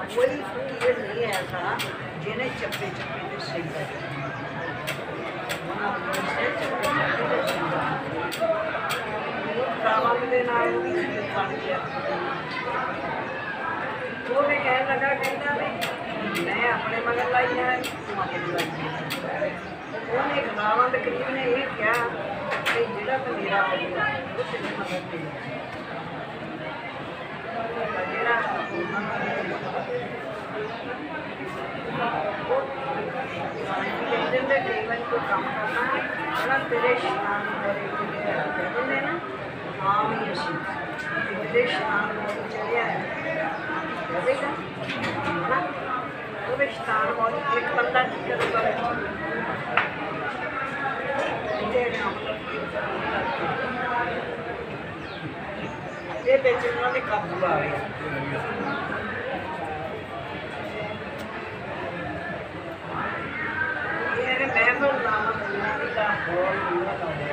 कोई फकीर नहीं ऐसा जिन्हें चप्पे चप्पे से सिंगा रावण के नाल भी बन गया। वो भी कह लगा कहता नहीं मैं अपने मगर लाई है तू अपनी लाई है। उन्हें रावण के करीब ने ये कहा कि जिला तो मेरा हो गया वो तेरी मदद नहीं जीवन को काम करना बड़ा तेरे स्नान कहते ना हाँ यशी तेरे स्नान चलिया है ना वो स्नान बहुत एक बंदा टिकट करे ये बेचने में काबू आ गया। ये मैं तो नाम का